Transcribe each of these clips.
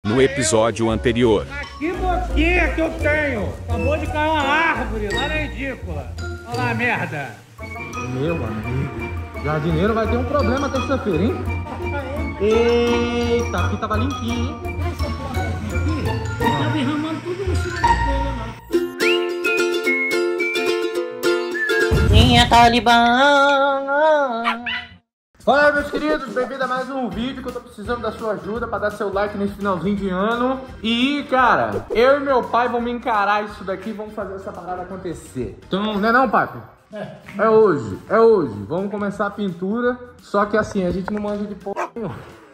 No episódio anterior. Que boquinha que eu tenho! Acabou de cair uma árvore lá na edícula. Olha lá a merda. Meu amigo, jardineiro vai ter um problema terça-feira, hein? Eita, aqui tava limpinho, hein? Tá derramando tudo em cima da telha lá. Minha Talibã. Fala, meus queridos, bem-vindo a mais um vídeo que eu tô precisando da sua ajuda pra dar seu like nesse finalzinho de ano. E, cara, eu e meu pai vamos encarar isso daqui e vamos fazer essa parada acontecer. Então, não é não, papi? É hoje. Vamos começar a pintura, só que assim, a gente não manja de porra nenhuma.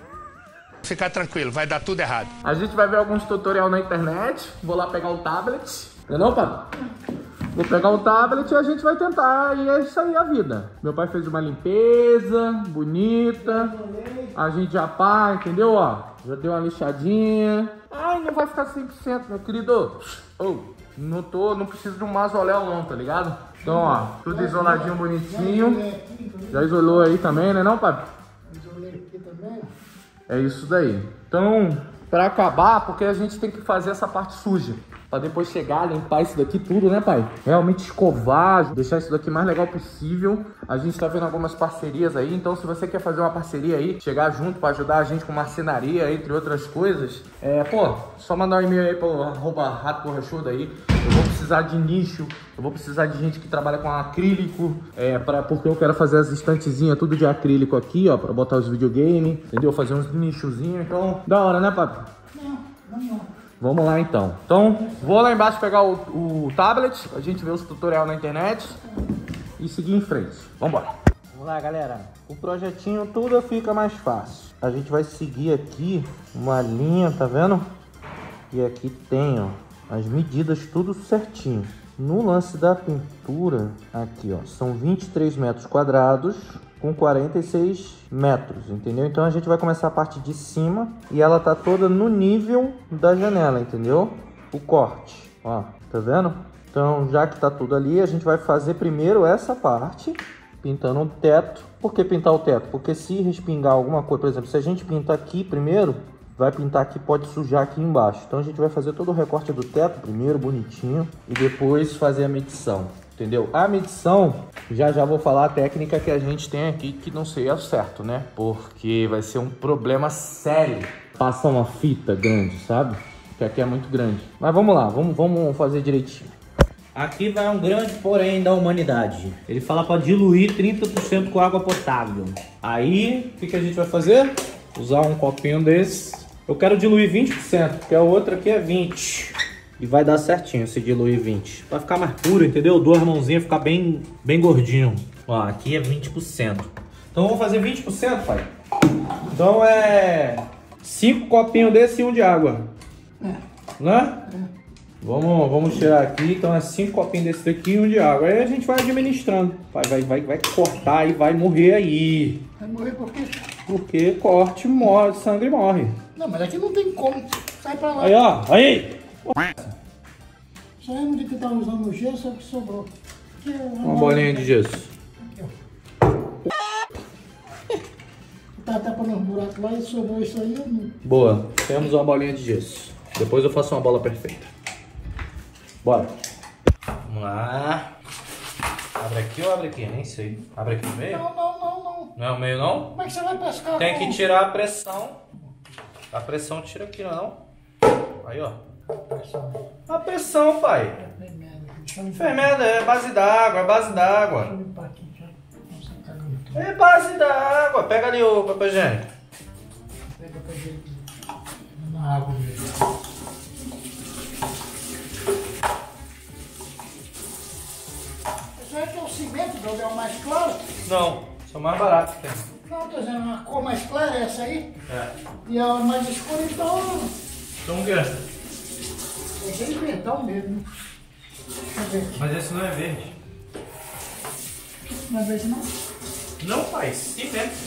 Fica tranquilo, vai dar tudo errado. A gente vai ver alguns tutorial na internet, vou lá pegar o tablet. Não é não, papi? Vou pegar o tablet e a gente vai tentar, e é isso aí a vida. Meu pai fez uma limpeza bonita, a gente já pá, entendeu? Ó, já deu uma lixadinha. Ai, não vai ficar 100%, meu querido. Oh, não preciso de um mausoléu não, tá ligado? Então, ó, tudo isoladinho, bonitinho. Já isolou aí também, né não, papi? Isolei aqui também. É isso daí. Então, pra acabar, porque a gente tem que fazer essa parte suja. Pra depois chegar, limpar isso daqui tudo, né, pai? Realmente escovar, deixar isso daqui mais legal possível. A gente tá vendo algumas parcerias aí, então se você quer fazer uma parceria aí, chegar junto pra ajudar a gente com marcenaria, entre outras coisas, só mandar um e-mail aí pro @rato-borrachudo aí. Eu vou precisar de nicho, eu vou precisar de gente que trabalha com acrílico, porque eu quero fazer as estantezinhas tudo de acrílico aqui, ó, pra botar os videogames, entendeu? Fazer uns nichozinhos, então, da hora, né, papi? Não. Vamos lá então. Então, vou lá embaixo pegar o tablet, a gente vê os tutorial na internet e seguir em frente. Vambora. Vamos lá, galera. O projetinho tudo fica mais fácil. A gente vai seguir aqui uma linha, tá vendo? E aqui tem, ó, as medidas tudo certinho. No lance da pintura, aqui, ó, são 23 metros quadrados com 46 metros, entendeu? Então a gente vai começar a parte de cima e ela tá toda no nível da janela, entendeu? O corte, ó, tá vendo? Então, já que tá tudo ali, a gente vai fazer primeiro essa parte, pintando o teto. Por que pintar o teto? Porque se respingar alguma coisa, por exemplo, se a gente pintar aqui primeiro, vai pintar aqui, pode sujar aqui embaixo. Então a gente vai fazer todo o recorte do teto primeiro, bonitinho, e depois fazer a medição, entendeu? A medição, já vou falar a técnica que a gente tem aqui, que não sei ao certo, né? Porque vai ser um problema sério. Passar uma fita grande, sabe? Porque aqui é muito grande. Mas vamos lá, vamos fazer direitinho. Aqui vai um grande porém da humanidade. Ele fala para diluir 30% com água potável. Aí, o que a gente vai fazer? Usar um copinho desse. Eu quero diluir 20%, porque a outra aqui é 20%. E vai dar certinho se diluir 20%. Vai ficar mais puro, entendeu? Duas mãozinhas ficar bem gordinho. Ó, aqui é 20%. Então vamos fazer 20%, pai? Então é 5 copinhos desse e um de água. Né? Vamos tirar aqui. Então é 5 copinhos desse daqui e um de água. Aí a gente vai administrando. Vai cortar e vai morrer aí. Vai morrer por quê? Porque corte, morre, sangue morre. Não, mas aqui não tem como. Sai pra lá. Aí, ó. Aí! Só lembro de que tá usando o gesso, é o que sobrou. Aqui é Uma bolinha de gesso. Aqui, ó. Tá tapando os buracos lá e sobrou isso aí. Boa. Temos uma bolinha de gesso. Depois eu faço uma bola perfeita. Bora. Vamos lá. Abre aqui ou abre aqui? Nem sei. Abre aqui no meio? Não. Não é o meio, não? Como é que você vai pescar? Tem que tirar a pressão. A pressão tira aqui, não? Aí, ó. A pressão, pai. Fermenta é base d'água, É base d'água. Pega ali o papel higiênico. Pega pra gente. Na água mesmo. Isso aqui é o cimento, Doug, é o mais claro? Não, são mais baratos que tem. Não, tô dizendo, a cor mais clara é essa aí? É. E a mais escura, então... Então o quê? É bem verdão mesmo. Deixa eu ver. Mas esse não é verde. Não é verde, não? Não, pai, cimento.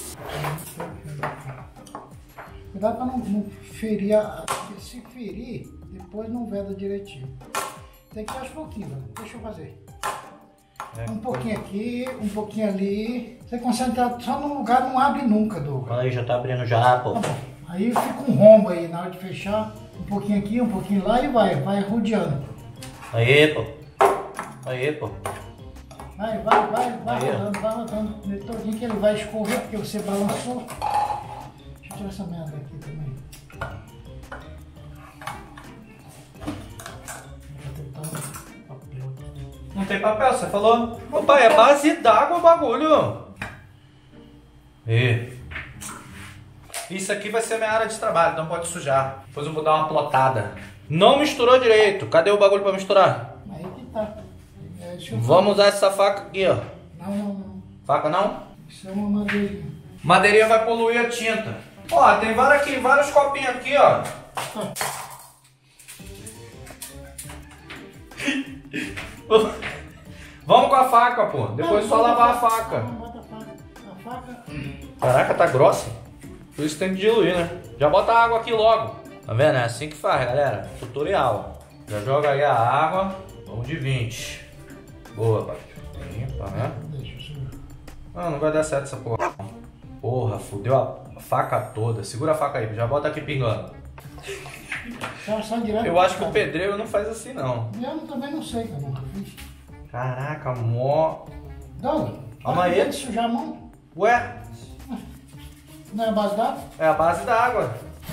Cuidado pra não ferir, porque se ferir, depois não veda direitinho. Tem que ir aos pouquinhos, deixa eu fazer. Um pouquinho aqui, um pouquinho ali. Você concentra só num lugar, não abre nunca, Douglas. Aí já tá abrindo já, pô. Tá bom. Aí fica um rombo aí na hora de fechar, um pouquinho aqui, um pouquinho lá e vai rodeando. Aí, pô. Aí, pô. Vai rodando nele todinho que ele vai escorrer porque você balançou. Deixa eu tirar essa merda aqui também. Não tem papel, você falou? Ô pai, é base d'água o bagulho. E isso aqui vai ser minha área de trabalho, não pode sujar. Depois eu vou dar uma plotada. Não misturou direito. Cadê o bagulho pra misturar? Aí que tá. Vamos usar essa faca aqui, ó. Não. Faca não? Isso é uma madeirinha. Madeirinha vai poluir a tinta. Ó, tem vários copinhos aqui, ó. Vamos com a faca, pô. Depois só lavar a faca. Bota a faca. Caraca, tá grossa. Por isso tem que diluir, né? Já bota a água aqui logo. Tá vendo? É assim que faz, galera. Tutorial. Já joga aí a água. Vamos de 20. Boa, pai. Não vai dar certo essa porra. Porra, fudeu a faca toda. Segura a faca aí, já bota aqui pingando. Só direto. Eu acho que o pedreiro não faz assim, não. Eu também não sei, cara. Nunca fiz. Caraca, mó... Doug, calma aí. de sujar a mão. Ué? Não é a base d'água? É a base da água.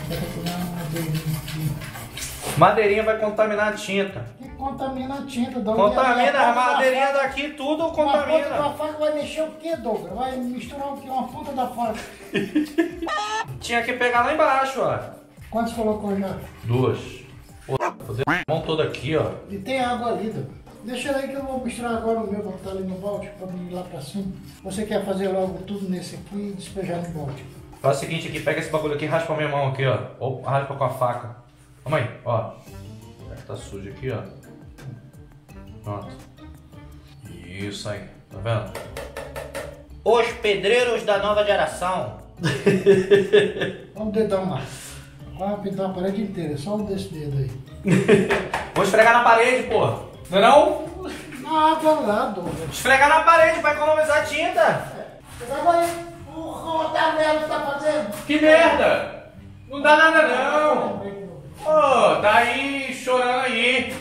Madeirinha vai contaminar a tinta. Que contamina a tinta, Doug. Contamina, a madeirinha daqui tudo A ponta contamina. da faca vai mexer o quê, Douglas? Vai misturar o quê? Uma ponta da faca. Tinha que pegar lá embaixo, ó. Quantos colocou já? 2. Pô, fodeu a mão toda aqui, ó. E tem água ali, Douglas. Deixa ele aí que eu vou misturar agora o meu, botar ali no balde pra mim ir lá pra cima. Você quer fazer logo tudo nesse aqui e despejar no balde? Faz o seguinte aqui, pega esse bagulho aqui e raspa a minha mão aqui, ó. Ou raspa com a faca. Vamos aí, ó. Tá sujo aqui, ó. Pronto. Isso aí, tá vendo? Os pedreiros da nova geração. Olha o dedão lá. Vai pintar a parede inteira, só um desse dedo aí. Vou esfregar na parede, pô. Não é não? Na água lá, Douglas. Esfregar na parede pra economizar tinta. Você vai aí. Porra, merda que tá fazendo. Que merda! Não dá nada não. Ô, tá aí chorando aí.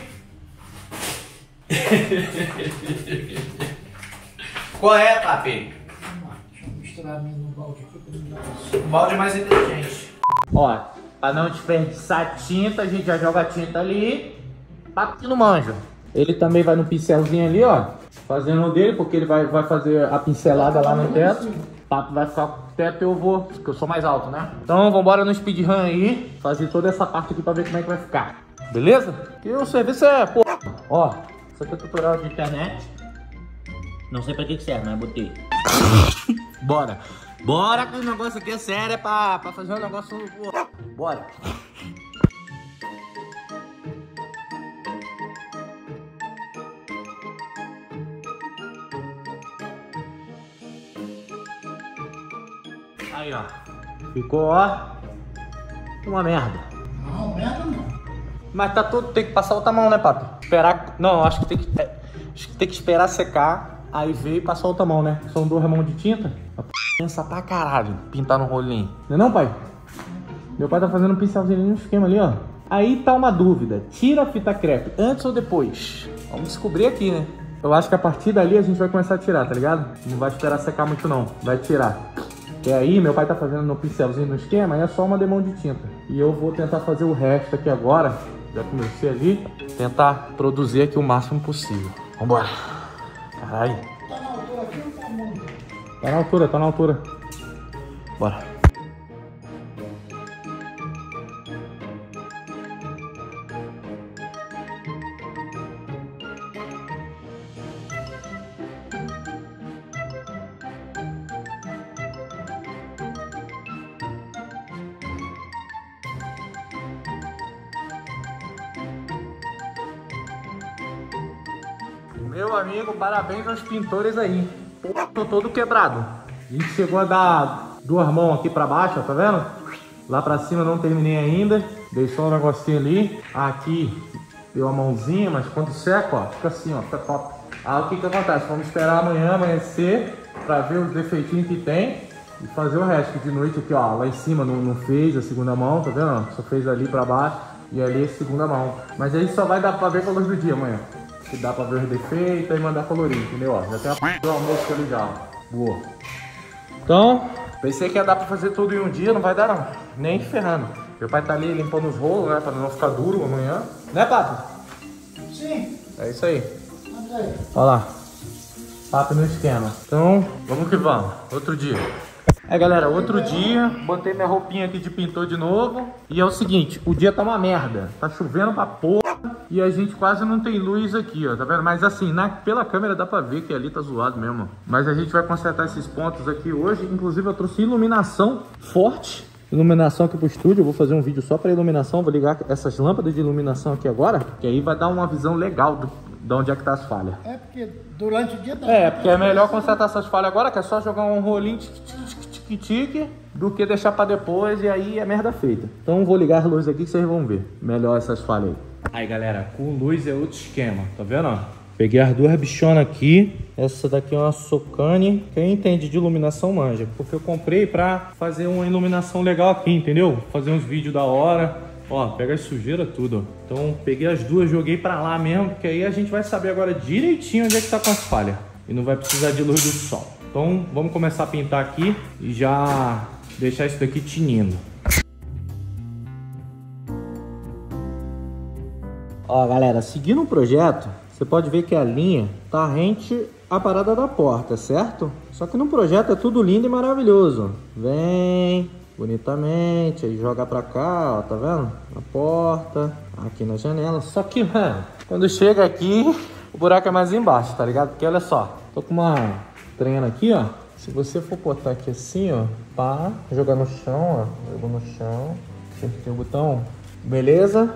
Qual é, papi? Vamos lá, deixa eu misturar mesmo no balde aqui pra me dar isso. O balde mais inteligente. Ó, pra não desperdiçar tinta, a gente já joga a tinta ali. Papo no manjo. Ele também vai no pincelzinho ali, ó. Fazendo o dele, porque ele vai fazer a pincelada lá no teto. O papo vai ficar com o teto e eu vou, porque eu sou mais alto, né? Então vambora no speedrun aí. Fazer toda essa parte aqui pra ver como é que vai ficar. Beleza? E o serviço é, pô. Ó, isso aqui é tutorial de internet. Não sei pra que serve, mas botei. Bora. Bora que o negócio aqui é sério, é pra fazer um negócio... Bora. Aí, ó. Ficou, ó. Uma merda. Não, merda não. Mas tá tudo... Tem que passar outra mão, né, papi? Esperar... Não, acho que tem que... Acho que tem que esperar secar. Aí veio e passar outra mão, né? São 2 mãos de tinta. Pensa pra caralho pintar no rolinho. Não é não, pai? Meu pai tá fazendo um pincelzinho no esquema ali, ó. Aí tá uma dúvida. Tira a fita crepe antes ou depois? Vamos descobrir aqui, né? Eu acho que a partir dali a gente vai começar a tirar, tá ligado? Não vai esperar secar muito não. Vai tirar. E aí, meu pai tá fazendo no pincelzinho no esquema, e é só uma demão de tinta. E eu vou tentar fazer o resto aqui agora. Já comecei ali. Tentar produzir aqui o máximo possível. Vambora. Caralho. Tá na altura aqui ou tá muito? Tá na altura, tá na altura. Bora. Meu amigo, parabéns aos pintores aí. Pô, tô todo quebrado. A gente chegou a dar 2 mãos aqui pra baixo, ó, tá vendo? Lá pra cima não terminei ainda. Deixou um negocinho ali. Aqui deu uma mãozinha, mas quando seca, ó, fica assim, ó, fica top. Aí o que que acontece? Vamos esperar amanhã amanhecer pra ver os defeitinhos que tem. E fazer o resto, que de noite aqui, ó, lá em cima não fez a segunda mão, tá vendo? Só fez ali pra baixo e ali a segunda mão. Mas aí só vai dar pra ver com a luz do dia amanhã. Que dá pra ver os defeitos e mandar colorir, entendeu? Ó, já tem a p do almoço ali já, ó. Boa. Então, pensei que ia dar pra fazer tudo em um dia, não vai dar não. Nem ferrando. Meu pai tá ali limpando os rolos, né, pra não ficar duro amanhã. Né, Pato? Sim. É isso aí. Vamos aí. Olha lá. Papo no esquema. Então, vamos que vamos. Outro dia. Galera, outro dia, botei minha roupinha aqui de pintor de novo. E é o seguinte, o dia tá uma merda. Tá chovendo pra porra. E a gente quase não tem luz aqui, ó. Tá vendo? Mas assim, pela câmera dá pra ver que ali tá zoado mesmo. Mas a gente vai consertar esses pontos aqui hoje. Inclusive eu trouxe iluminação forte. Iluminação aqui pro estúdio. Eu vou fazer um vídeo só pra iluminação. Vou ligar essas lâmpadas de iluminação aqui agora. Que aí vai dar uma visão legal de onde é que tá as falhas. É porque durante o dia... Porque é melhor consertar essas falhas agora, que é só jogar um rolinho tique-tique, do que deixar pra depois e aí é merda feita. Então vou ligar as luzes aqui que vocês vão ver melhor essas falhas aí. Aí galera, com luz é outro esquema, tá vendo? Ó? Peguei as duas bichonas aqui. Essa daqui é uma Socane. Quem entende de iluminação manja, porque eu comprei pra fazer uma iluminação legal aqui, entendeu? Fazer uns vídeos da hora. Ó, pega as sujeiras tudo, ó. Então peguei as duas, joguei pra lá mesmo, porque aí a gente vai saber agora direitinho onde é que tá com as falhas. E não vai precisar de luz do sol. Então vamos começar a pintar aqui e já deixar isso daqui tinindo. Ó galera, seguindo o projeto, você pode ver que a linha tá rente à parada da porta, certo? Só que no projeto é tudo lindo e maravilhoso. Vem bonitamente, aí joga pra cá, ó, tá vendo? Na porta, aqui na janela. Só que, mano, quando chega aqui, o buraco é mais embaixo, tá ligado? Porque olha só, tô com uma trena aqui, ó. Se você for botar aqui assim, ó, pá, jogar no chão, ó, jogou no chão, tem o botão, beleza?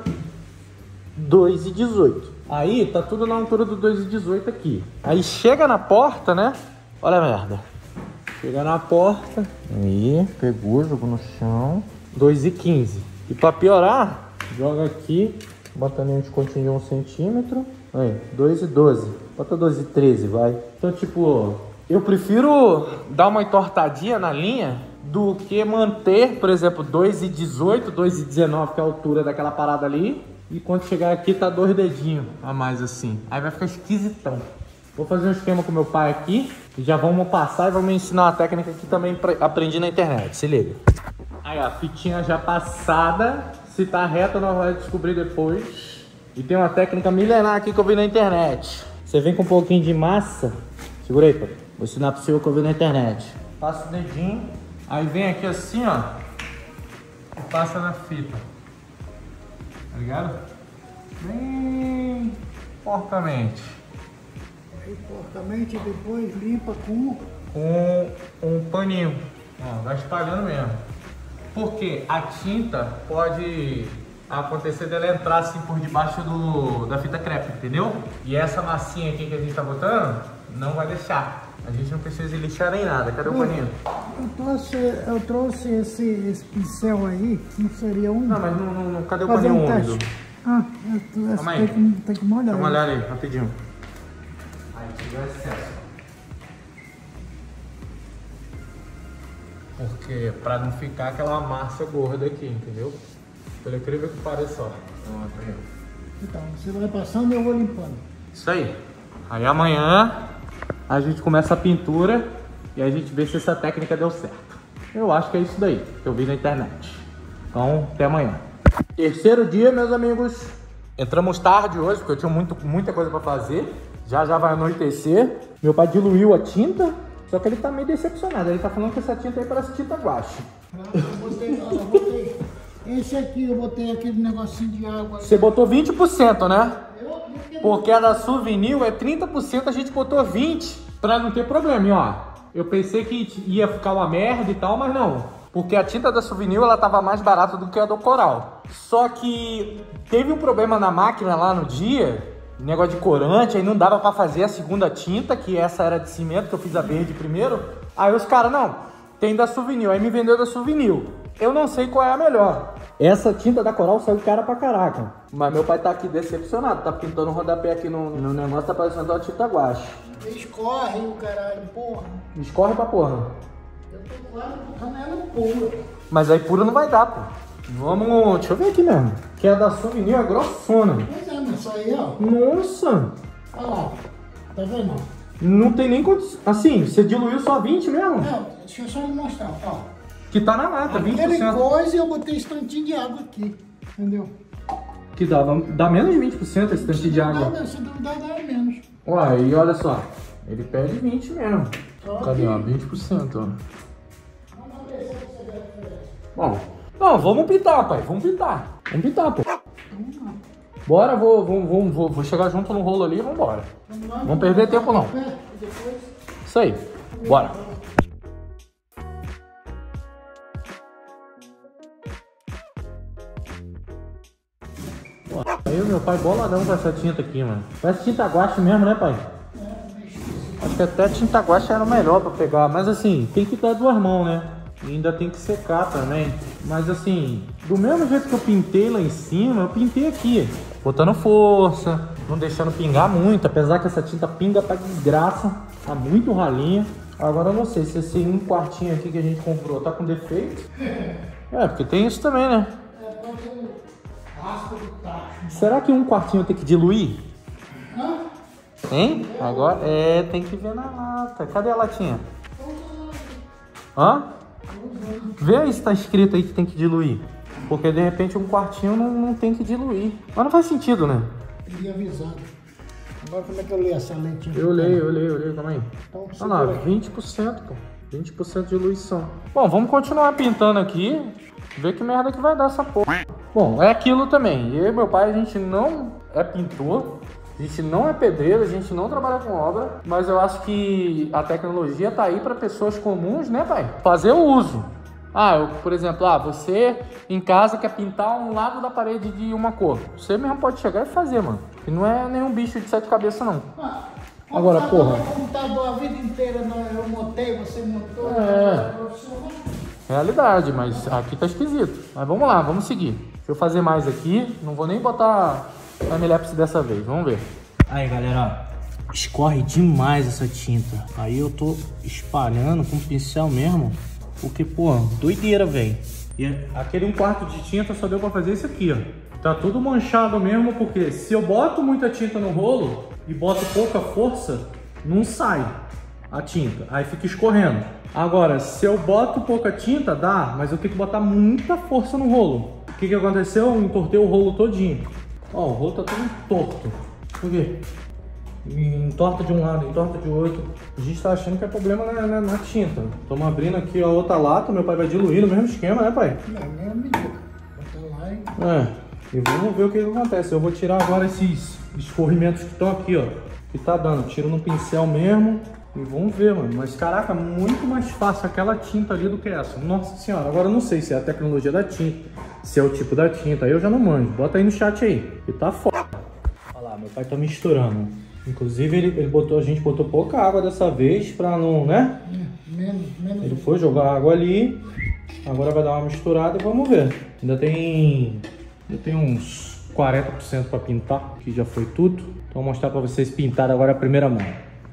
2,18. Aí tá tudo na altura do 2,18 aqui. Aí chega na porta, né? Olha a merda. Chega na porta, aí, pegou, jogou no chão, 2,15. E pra piorar, joga aqui, bota ali um descontinho de 1 centímetro, aí, 2,12. Bota 2,13, vai. Então, tipo, eu prefiro dar uma entortadinha na linha do que manter, por exemplo, 2,18, 2,19, que é a altura daquela parada ali. E quando chegar aqui tá 2 dedinhos a mais assim. Aí vai ficar esquisitão. Vou fazer um esquema com meu pai aqui. E já vamos passar e vamos ensinar uma técnica que também aprendi na internet. Se liga. Aí a fitinha já passada. Se tá reta nós vamos descobrir depois. E tem uma técnica milenar aqui que eu vi na internet. Você vem com um pouquinho de massa. Segura aí, pai. Vou ensinar pro senhor que eu vi na internet. Passa o dedinho. Aí vem aqui assim, ó. E passa na fita. Tá ligado? Bem porcamente. Aí porcamente depois limpa com um paninho. Ó, vai espalhando mesmo. Porque a tinta pode acontecer dela entrar assim por debaixo da fita crepe, entendeu? E essa massinha aqui que a gente tá botando não vai deixar. A gente não precisa lixar nem nada. Cadê o paninho? Eu trouxe esse pincel aí, não seria um... Não, mas não cadê o fazer paninho um úmido? teste. Calma aí. Tem que molhar. Vamos olhar aí, rapidinho. Aí, tirou excesso. Porque, pra não ficar aquela massa gorda aqui, entendeu? Pelo incrível que pareça, ó. Então, você vai passando e eu vou limpando. Isso aí. Aí amanhã a gente começa a pintura e a gente vê se essa técnica deu certo. Eu acho que é isso daí que eu vi na internet. Então, até amanhã. Terceiro dia, meus amigos. Entramos tarde hoje, porque eu tinha muita coisa pra fazer. Já vai anoitecer. Meu pai diluiu a tinta, só que ele tá meio decepcionado. Ele tá falando que essa tinta aí parece tinta guache. Eu botei esse aqui, eu botei aquele negocinho de água. Você botou 20%, né? Porque a da Souvenir é 30%, a gente botou 20% pra não ter problema. E ó, eu pensei que ia ficar uma merda e tal, mas não. Porque a tinta da Souvenir, ela tava mais barata do que a do Coral. Só que teve um problema na máquina lá no dia, negócio de corante, aí não dava pra fazer a segunda tinta, que essa era de cimento, que eu fiz a verde primeiro. Aí os caras, não, tem da Souvenir, aí me vendeu da Souvenir. Eu não sei qual é a melhor. Essa tinta da Coral saiu cara pra caraca. Mas meu pai tá aqui decepcionado, tá pintando um rodapé aqui no negócio, tá parecendo uma tinta guache. Escorre o caralho, porra. Escorre pra porra. Eu tô quase botando ela pura. Mas aí pura não vai dar, pô. Vamos... Deixa eu ver aqui mesmo. Que a da Souvenir é grossona. Pois é, mas isso aí, ó. Nossa. Olha lá. Tá vendo? Não tem nem condição. Assim, você diluiu só 20 mesmo? Não, deixa eu só lhe mostrar, ó. Que tá na lata, 20%. Aquele coisa e eu botei esse tantinho de água aqui. Entendeu? Que dá menos de 20% esse tantinho de água. Se duvidar, dá menos. Ué, e olha só. Ele pede 20 mesmo. Só Cadê, que- ó? 20%, ó. Bom, não, vamos pintar, pai. Vamos pintar. Vamos pintar, pô. Bora, vou chegar junto no rolo ali e vambora. Não perder tempo, não. Isso aí. Bora. Aí o meu pai boladão com essa tinta aqui, mano. Parece tinta guache mesmo, né, pai? Acho que até tinta guache era melhor pra pegar. Mas assim, tem que dar 2 mãos, né? E ainda tem que secar também. Mas assim, do mesmo jeito que eu pintei lá em cima, eu pintei aqui. Botando força, não deixando pingar muito. Apesar que essa tinta pinga pra desgraça. Tá muito ralinha. Agora eu não sei se esse 1 quartinho aqui que a gente comprou tá com defeito. É, porque tem isso também, né? Será que 1 quartinho tem que diluir? Hein? Agora tem que ver na lata. Cadê a latinha? Hã? Vê aí se tá escrito aí que tem que diluir. Porque de repente 1 quartinho não tem que diluir. Mas não faz sentido, né? Teria avisado. Agora como é que eu leio essa leitinha? Eu leio, calma aí. Então, Olha lá, 20%, pô. 20% de diluição. Bom, vamos continuar pintando aqui. Ver que merda que vai dar essa porra. Bom, é aquilo também. Eu e meu pai, a gente não é pintor. A gente não é pedreiro, a gente não trabalha com obra. Mas eu acho que a tecnologia tá aí para pessoas comuns, né, pai? Fazer o uso. Por exemplo, você em casa quer pintar um lado da parede de uma cor. Você mesmo pode chegar e fazer, mano. E não é nenhum bicho de 7 cabeças, não. Agora, porra. Computador a vida inteira, eu montei, você montou. Realidade, mas aqui tá esquisito. Mas vamos lá, vamos seguir. Deixa eu fazer mais aqui. Não vou nem botar timelapse dessa vez, vamos ver. Aí, galera, ó, escorre demais essa tinta. Aí eu tô espalhando com o pincel mesmo, porque, pô, doideira, velho. E aquele 1 quarto de tinta só deu pra fazer isso aqui, ó. Tá tudo manchado mesmo, porque se eu boto muita tinta no rolo e boto pouca força, não sai a tinta. Aí fica escorrendo. Agora, se eu boto pouca tinta, dá, mas eu tenho que botar muita força no rolo. O que aconteceu? Eu entortei o rolo todinho. Ó, o rolo tá tudo torto. Por quê? Entorta de um lado, entorta de outro. A gente tá achando que é problema na tinta. Estamos abrindo aqui a outra lata, meu pai vai diluir no mesmo esquema, né, pai? É a mesma medida. Bota lá e... E vamos ver o que acontece. Eu vou tirar agora esses escorrimentos que estão aqui, ó. Que tá dando. Tiro no pincel mesmo. E vamos ver, mano. Mas caraca, muito mais fácil aquela tinta ali do que essa. Nossa senhora. Agora eu não sei se é a tecnologia da tinta, se é o tipo da tinta. Aí eu já não manjo. Bota aí no chat aí. E tá foda. Olha lá, meu pai tá misturando. Inclusive a gente botou pouca água dessa vez pra não, né? Menos. Ele foi jogar água ali. Agora vai dar uma misturada e vamos ver. Ainda tem uns 40% para pintar, que já foi tudo. Então vou mostrar para vocês pintar agora a primeira mão.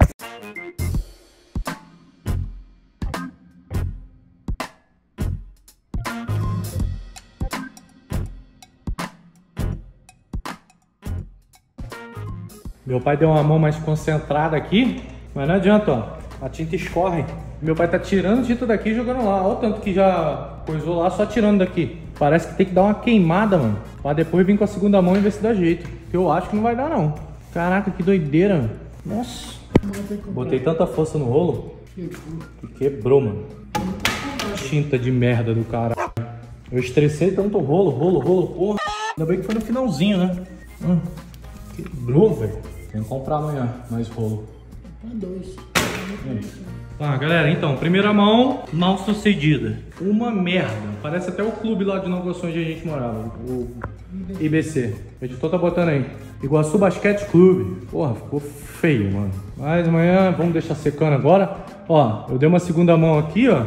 Meu pai deu uma mão mais concentrada aqui, mas não adianta, ó. A tinta escorre. Meu pai tá tirando tinta daqui e jogando lá. Olha o tanto que já coisou lá, só tirando daqui. Parece que tem que dar uma queimada, mano. Pra depois vir com a segunda mão e ver se dá jeito. Que eu acho que não vai dar, não. Caraca, que doideira, mano. Nossa. Botei tanta força no rolo que quebrou, mano. Tinta de merda do cara. Eu estressei tanto o rolo, porra. Ainda bem que foi no finalzinho, né? Quebrou, velho. Tem que comprar amanhã mais rolo. Tá, galera, então, primeira mão, mal sucedida. Uma merda. Parece até o clube lá de Nova Iguaçu onde a gente morava. O IBC. O editor tá botando aí. Iguaçu Basquete Clube. Porra, ficou feio, mano. Mas amanhã, vamos deixar secando agora. Ó, eu dei uma segunda mão aqui, ó.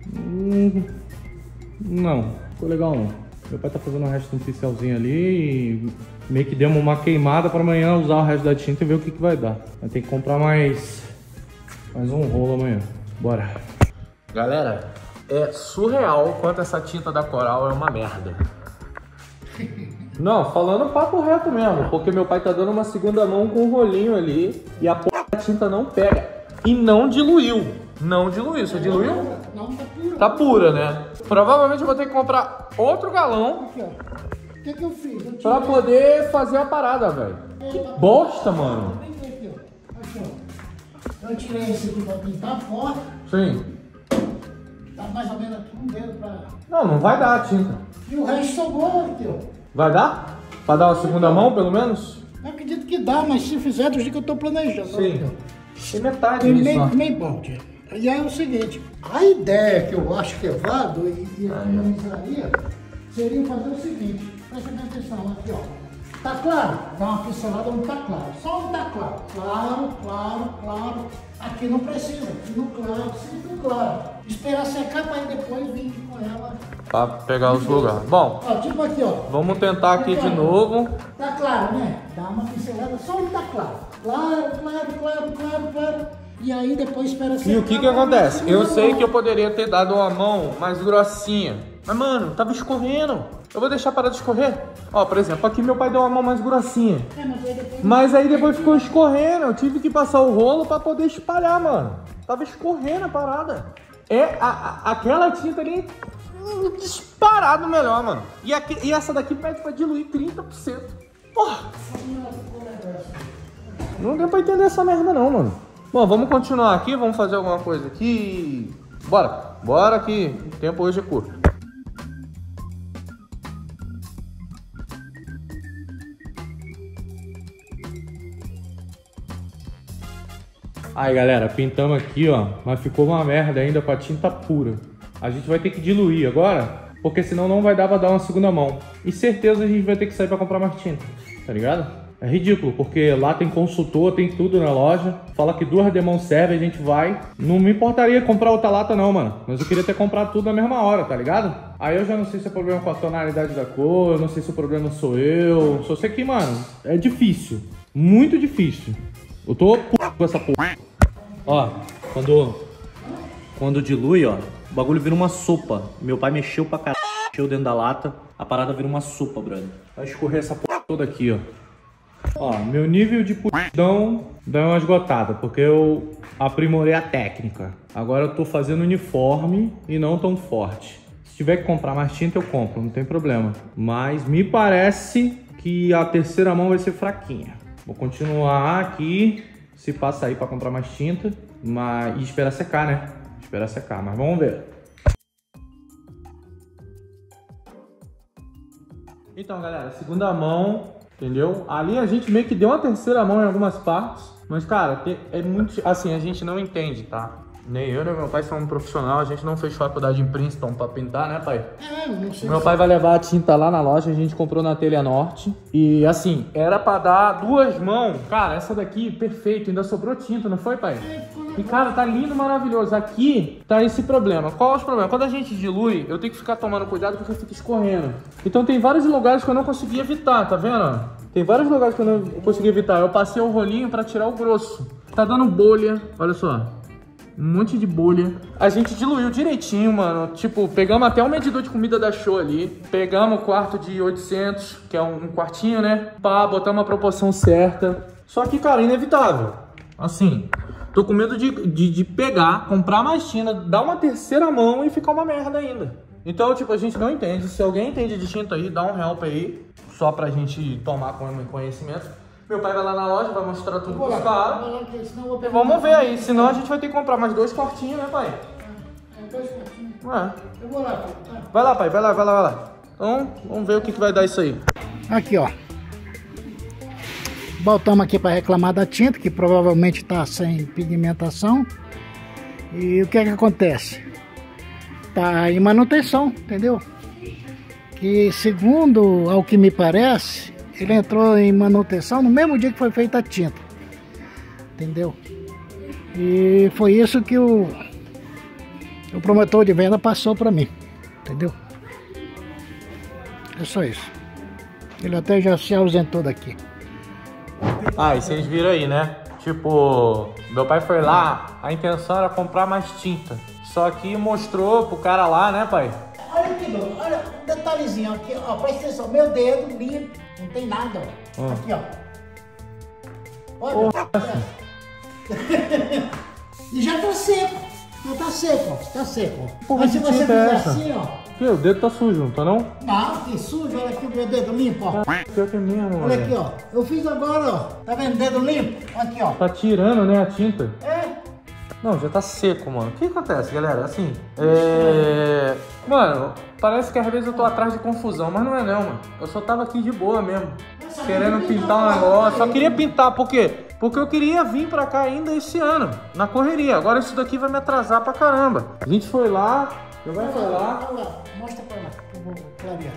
Não, ficou legal não. Meu pai tá fazendo o resto de um pincelzinho ali e meio que deu uma queimada para amanhã usar o resto da tinta e ver o que vai dar. Vai ter que comprar mais um rolo amanhã. Bora. Galera, é surreal quanto essa tinta da Coral é uma merda. Não, falando papo reto mesmo, porque meu pai tá dando uma segunda mão com um rolinho ali e a porra da tinta não pega. E não diluiu. Não diluiu. Você diluiu? Não, tá pura. Tá pura, né? Provavelmente eu vou ter que comprar outro galão Aqui, ó. O que eu fiz? Eu pra poder fazer a parada, velho. Que bosta, mano. Aqui, ó. Aqui, ó. Eu tirei esse aqui pra pintar a porta. Sim. Dá mais ou menos aqui um dedo pra... Não vai dar a tinta. E o resto sobrou aqui, ó. Vai dar? Pra dar uma segunda mão, pelo menos? Eu acredito que dá, mas se fizer do jeito que eu tô planejando. Sim. Ó. Tem metade Tem disso, ó. meio balde. E aí é o seguinte, a ideia que eu acho que é válido e economizaria seria fazer o seguinte, presta bem atenção aqui, ó. Tá claro? Dá uma pincelada onde tá claro. Só onde tá claro. Claro. Aqui não precisa. Aqui no claro, sempre claro. Esperar secar para aí depois vir com ela. Pra pegar os lugares. Bom, Ó, tipo aqui, ó. vamos tentar aqui de novo. Tá claro, né? Dá uma pincelada só onde tá claro. Claro. E aí depois espera secar. E o que acontece? Eu sei que eu poderia ter dado uma mão mais grossinha. Mas, mano, tava escorrendo. Eu vou deixar parar de escorrer? Ó, por exemplo, aqui meu pai deu uma mão mais grossinha. Mas aí depois ficou escorrendo. Eu tive que passar o rolo pra poder espalhar, mano. Tava escorrendo a parada. Aquela tinta ali disparado melhor, mano. E essa daqui pede pra diluir 30%. Porra! Não deu pra entender essa merda não, mano. Bom, vamos continuar aqui, vamos fazer alguma coisa aqui. Bora que o tempo hoje é curto. Aí galera, pintamos aqui ó, mas ficou uma merda ainda com a tinta pura. A gente vai ter que diluir agora, porque senão não vai dar pra dar uma segunda mão. E certeza a gente vai ter que sair pra comprar mais tinta, tá ligado? É ridículo, porque lá tem consultor, tem tudo na loja. Fala que 2 demãos serve, a gente vai. Não me importaria comprar outra lata não, mano. Mas eu queria ter comprado tudo na mesma hora, tá ligado? Aí eu já não sei se é problema com a tonalidade da cor, eu não sei se o problema sou eu. Só sei que, mano, é difícil. Muito difícil. Eu tô com essa porra. Ó, quando dilui, ó, o bagulho vira uma sopa. Meu pai mexeu pra caralho, mexeu dentro da lata. A parada vira uma sopa, brother. Vai escorrer essa porra toda aqui, ó. Ó, meu nível de putidão deu uma esgotada, porque eu aprimorei a técnica. Agora eu tô fazendo uniforme e não tão forte. Se tiver que comprar mais tinta, eu compro, não tem problema. Mas me parece que a terceira mão vai ser fraquinha. Vou continuar aqui, se passa aí pra comprar mais tinta, e esperar secar, né? Esperar secar, mas vamos ver. Então, galera, segunda mão... Entendeu? Ali a gente meio que deu uma terceira mão em algumas partes. Mas, cara, é muito... Assim, a gente não entende, tá? Nem eu, nem meu pai somos um profissional. A gente não fez faculdade em Princeton pra pintar, né, pai? Não sei. Meu pai vai levar a tinta lá na loja. A gente comprou na Telha Norte. E, assim, era pra dar 2 mãos. Cara, essa daqui, perfeito. Ainda sobrou tinta, não foi, pai? E, cara, tá lindo, maravilhoso. Aqui tá esse problema. Qual é o problema? Quando a gente dilui, eu tenho que ficar tomando cuidado porque fica escorrendo. Então tem vários lugares que eu não consegui evitar, tá vendo? Tem vários lugares que eu não consegui evitar. Eu passei o rolinho pra tirar o grosso. Tá dando bolha, olha só. Um monte de bolha. A gente diluiu direitinho, mano. Tipo, pegamos até um medidor de comida da Show ali. Pegamos o quarto de 800, que é um quartinho, né? Pá, botamos a proporção certa. Só que, cara, inevitável. Assim... Tô com medo de pegar, comprar mais tinta, dar uma terceira mão e ficar uma merda ainda. Então, tipo, a gente não entende. Se alguém entende de tinta aí, dá um help aí. Só pra gente tomar conhecimento. Meu pai vai lá na loja, vai mostrar tudo pros caras. E vamos ver aí. Senão a gente vai ter que comprar mais 2 quartinhos, né, pai? 2 quartinhos. É. Eu vou lá, pai. Vai lá, pai. Vai lá. Então, vamos ver o que vai dar isso aí. Aqui, ó. Voltamos aqui para reclamar da tinta, que provavelmente está sem pigmentação. E o que é que acontece? Tá em manutenção, entendeu? Que segundo ao que me parece, ele entrou em manutenção no mesmo dia que foi feita a tinta. Entendeu? E foi isso que o promotor de venda passou para mim. Entendeu? É só isso. Ele até já se ausentou daqui. Ah, e vocês viram aí, né? Tipo, meu pai foi lá, a intenção era comprar mais tinta. Só que mostrou pro cara lá, né, pai? Olha aqui, Douglas, olha um detalhezinho aqui, ó, presta atenção, meu dedo limpo, não tem nada, ó. Aqui, ó. Olha, e já tá seco, tá seco. Porra, Mas se que você tinta é fizer essa? assim, ó. Que, o dedo tá sujo, não tá não? Não, que sujo, olha aqui o meu dedo limpo, ó. Pior que é mesmo, Olha velho. aqui, ó. Eu fiz agora, ó. Tá vendo? Dedo limpo? Aqui, ó. Tá tirando, né, a tinta. É. Não, já tá seco, mano. O que acontece, galera? Assim, Mano, parece que às vezes eu tô atrás de confusão, mas não é não, mano. Eu só tava aqui de boa mesmo. Querendo pintar um negócio. Só queria pintar, por quê? Porque eu queria vir pra cá ainda esse ano, na correria. Agora isso daqui vai me atrasar pra caramba. A gente foi lá, eu vai lá. Olha lá, mostra pra lá, que eu vou clarear.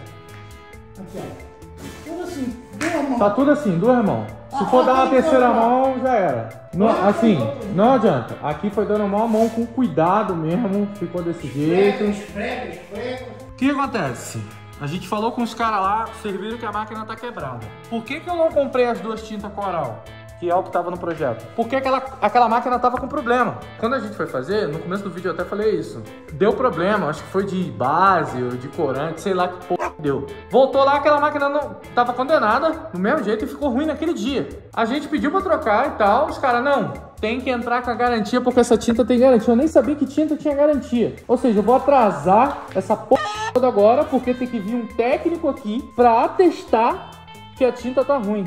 Aqui, ó. Tudo assim, duas mãos. Tá tudo assim, duas mãos. Se for dar uma terceira mão, já era. Não, assim, não adianta. Aqui foi dando uma mão com cuidado mesmo, ficou desse jeito. Esfrega. O que acontece? A gente falou com os caras lá, vocês viram que a máquina tá quebrada. Por que eu não comprei as duas tintas coral? Que é o que tava no projeto. Porque aquela máquina tava com problema. Quando a gente foi fazer, no começo do vídeo eu até falei isso. Deu problema, acho que foi de base ou de corante, sei lá que porra deu. Voltou lá, aquela máquina não tava condenada, do mesmo jeito, e ficou ruim naquele dia. A gente pediu pra trocar e tal, os caras, não, tem que entrar com a garantia porque essa tinta tem garantia. Eu nem sabia que tinta tinha garantia. Ou seja, eu vou atrasar essa porra toda agora porque tem que vir um técnico aqui pra atestar que a tinta tá ruim.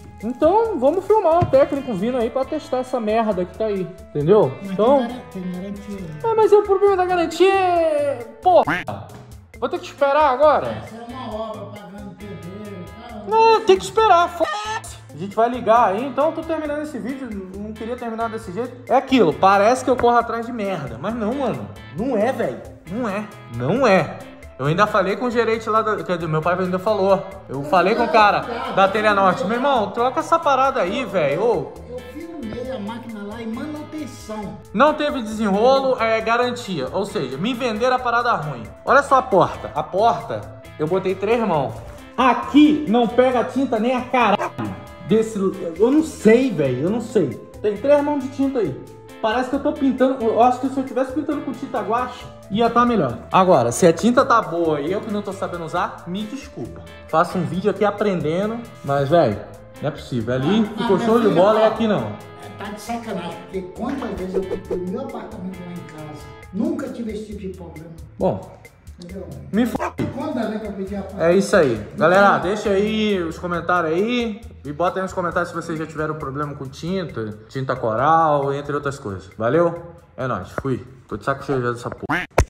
Então, vamos filmar o técnico vindo aí pra testar essa merda que tá aí, entendeu? Então... Tem garantia. mas o problema da garantia é... Porra! Vou ter que esperar agora? Essa é uma obra pagando pedreiro e tal. Não, tem que esperar, foda-se. A gente vai ligar aí, então eu tô terminando esse vídeo, não queria terminar desse jeito. É aquilo, parece que eu corro atrás de merda, mas não, mano. Não é, velho. Não é. Eu ainda falei com o gerente lá, meu pai ainda falou. Eu falei com o cara da Telenorte. Meu irmão, troca essa parada aí, velho. Eu filmei a máquina lá em manutenção. Não teve desenrolo, é garantia. Ou seja, me venderam a parada ruim. Olha só a porta. A porta, eu botei 3 mãos. Aqui não pega tinta nem a caralho desse... Eu não sei, velho. Eu não sei. Tem 3 mãos de tinta aí. Parece que eu tô pintando... Eu acho que se eu estivesse pintando com tinta guache, ia estar melhor. Agora, se a tinta tá boa e eu que não tô sabendo usar, me desculpa. Faço um vídeo aqui aprendendo, mas, velho, não é possível. Ali ficou show de bola e aqui não. Tá de sacanagem, porque quantas vezes eu pintei o meu apartamento lá em casa, nunca tive esse tipo de problema. Bom, Entendeu? me f***. Quando vez que eu pedi a É isso aí. Galera, deixa aí os comentários aí. E bota aí nos comentários se vocês já tiveram problema com tinta coral, entre outras coisas. Valeu? É nóis. Fui. Tô de saco cheio já dessa porra.